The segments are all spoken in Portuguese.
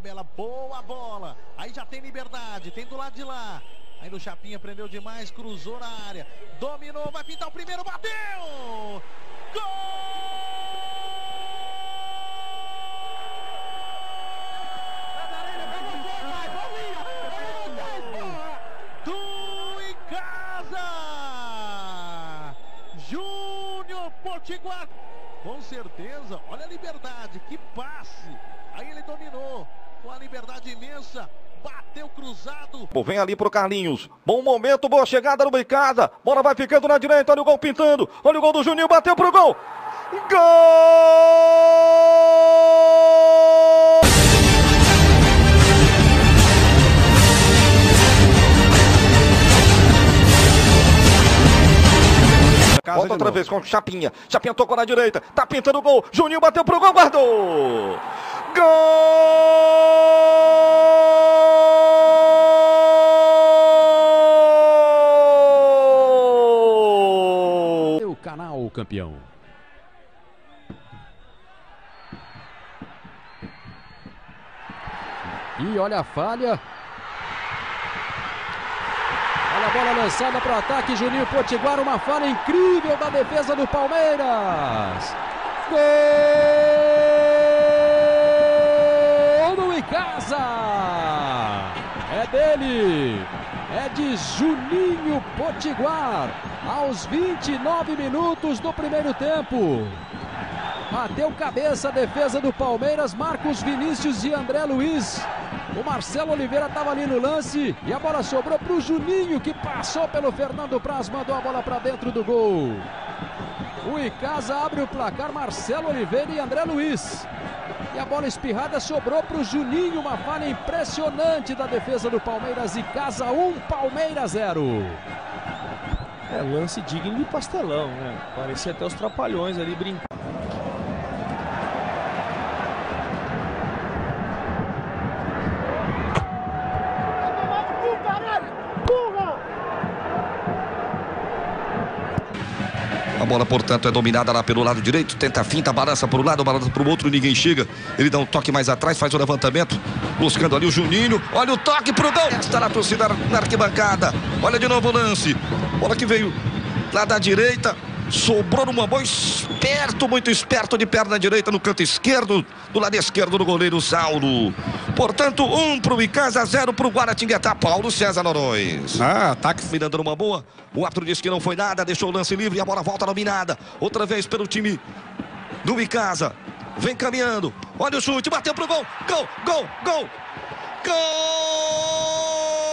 tabela, boa bola. Aí já tem Liberdade, tem do lado de lá. Aí no Chapinha prendeu demais, cruzou na área. Dominou, vai pintar o primeiro, bateu! Gol! Júnior Potiguar, com certeza, olha a Liberdade, que passe, aí ele dominou, com a liberdade imensa, bateu cruzado. Vem ali pro Carlinhos, bom momento, boa chegada no Icasa, bola vai ficando na direita, olha o gol pintando, olha o gol do Juninho, bateu pro gol, gol! Volta outra vez com o Chapinha. Chapinha tocou na direita. Tá pintando o gol. Juninho bateu pro gol, guardou. Gol! O canal campeão. E olha a falha. Olha a bola lançada para o ataque, Juninho Potiguar, uma falha incrível da defesa do Palmeiras. Gol do Icasa! É dele, é de Juninho Potiguar, aos 29 minutos do primeiro tempo. Bateu cabeça a defesa do Palmeiras, Marcos Vinícius e André Luiz. O Marcelo Oliveira estava ali no lance e a bola sobrou para o Juninho, que passou pelo Fernando Praz, mandou a bola para dentro do gol. O Icasa abre o placar, Marcelo Oliveira e André Luiz. E a bola espirrada sobrou para o Juninho, uma falha impressionante da defesa do Palmeiras. Icasa 1, Palmeiras 0. É, lance digno de pastelão, né? Parecia até os Trapalhões ali brincando. A bola, portanto, é dominada lá pelo lado direito. Tenta a finta, balança para um lado, balança para o outro, ninguém chega. Ele dá um toque mais atrás, faz o levantamento, buscando ali o Juninho. Olha o toque pro gol. Está na torcida, na arquibancada. Olha de novo o lance. Bola que veio lá da direita. Sobrou numa boa, esperto, muito esperto, de perna direita no canto esquerdo, do lado esquerdo do goleiro Saulo. Portanto, 1 para o Icasa, 0 para o Guaratinguetá. Paulo César Noronha. Ataque Mirando numa boa. O árbitro disse que não foi nada, deixou o lance livre e a bola volta dominada. Outra vez pelo time do Icasa. Vem caminhando. Olha o chute, bateu pro gol. Gol, gol, gol. Gol!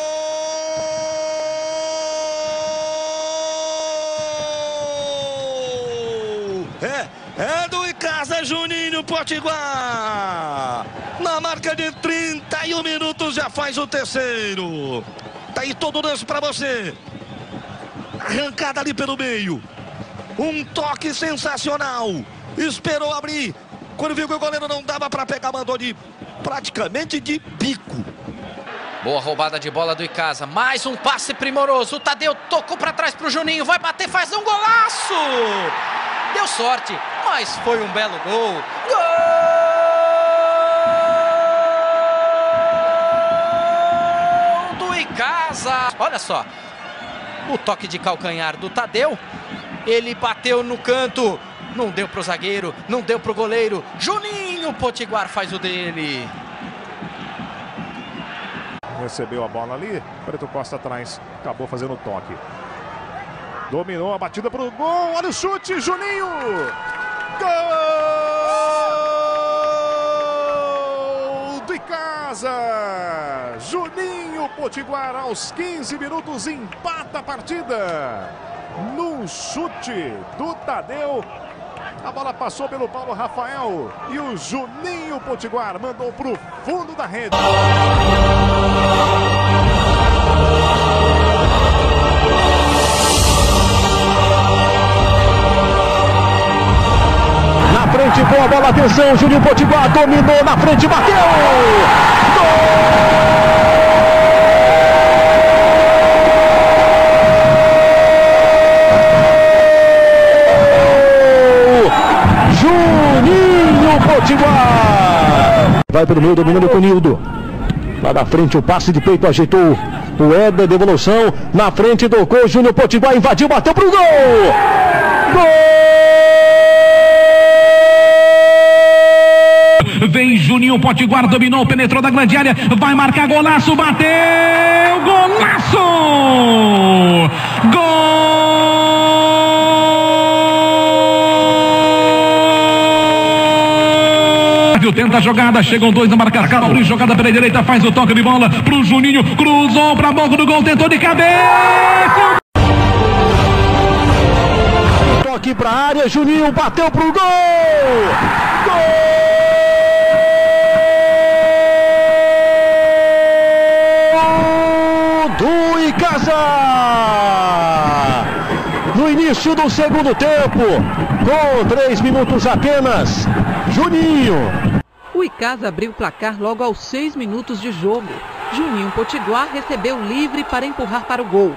É do Icasa, Juninho Potiguar. Na marca de 31 minutos já faz o terceiro. Tá aí todo o lance pra você. Arrancada ali pelo meio. Um toque sensacional. Esperou abrir. Quando viu que o goleiro não dava pra pegar, mandou praticamente de bico. Boa roubada de bola do Icasa. Mais um passe primoroso. O Tadeu tocou pra trás pro Juninho. Vai bater, faz um golaço. Deu sorte, mas foi um belo gol. Gol do Icasa. Olha só, o toque de calcanhar do Tadeu. Ele bateu no canto. Não deu pro zagueiro, não deu pro goleiro. Juninho Potiguar faz o dele. Recebeu a bola ali, Preto Costa atrás, acabou fazendo o toque. Dominou a batida para o gol, olha o chute, Juninho! Gol do Icasa! Juninho Potiguar aos 15 minutos empata a partida. Num chute do Tadeu, a bola passou pelo Paulo Rafael e o Juninho Potiguar mandou para o fundo da rede. Frente, boa bola, atenção, Juninho Potiguar dominou na frente, bateu! Gol! Juninho Potiguar! Vai pelo meio, dominando com o Nildo. Lá da frente o passe de peito ajeitou o Éder, devolução. Na frente tocou o Júnior Potiguar, invadiu, bateu pro gol! Gol! Vem Juninho Potiguar, dominou, penetrou da grande área, vai marcar golaço, bateu! Golaço! Gol! Tenta a jogada, chegam dois na marcação, abriu jogada pela direita, faz o toque de bola pro Juninho, cruzou pra boca do gol, tentou de cabeça! Toque pra área, Juninho bateu pro gol! Gol! Do Icasa! No início do segundo tempo, com 3 minutos apenas, Juninho. O Icasa abriu o placar logo aos 6 minutos de jogo. Juninho Potiguar recebeu livre para empurrar para o gol.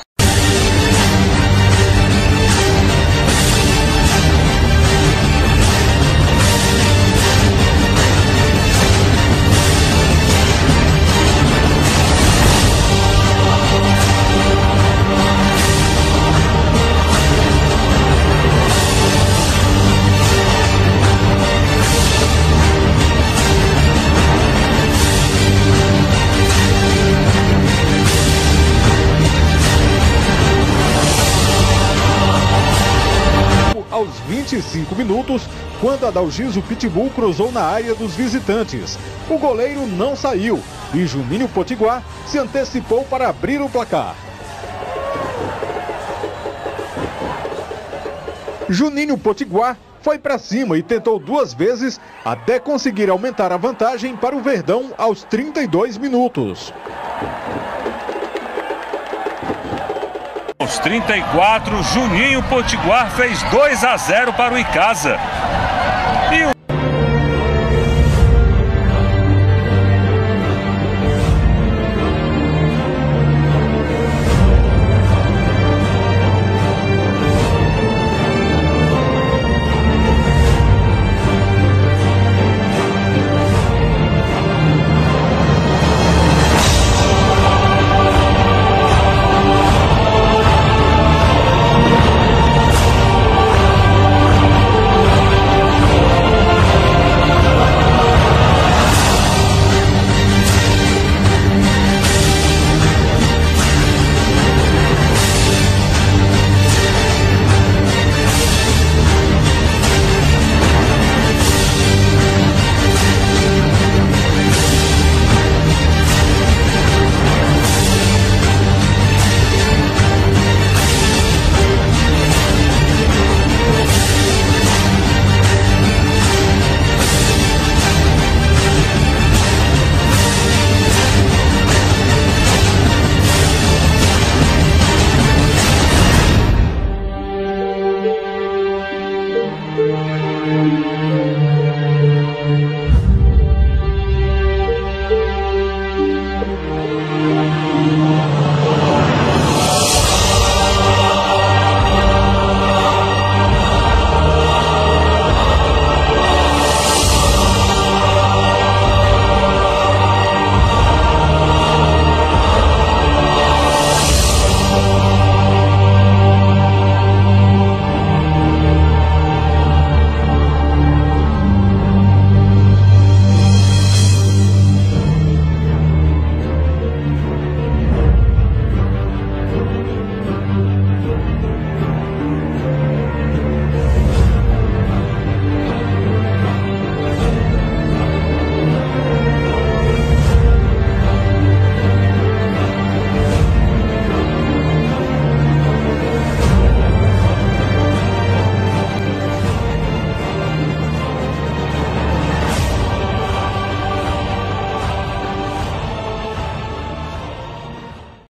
Aos 25 minutos, quando Adalgiso Pitbull cruzou na área dos visitantes. O goleiro não saiu e Juninho Potiguar se antecipou para abrir o placar. Juninho Potiguar foi para cima e tentou 2 vezes até conseguir aumentar a vantagem para o Verdão aos 32 minutos. Aos 34, Juninho Potiguar fez 2-0 para o Icasa.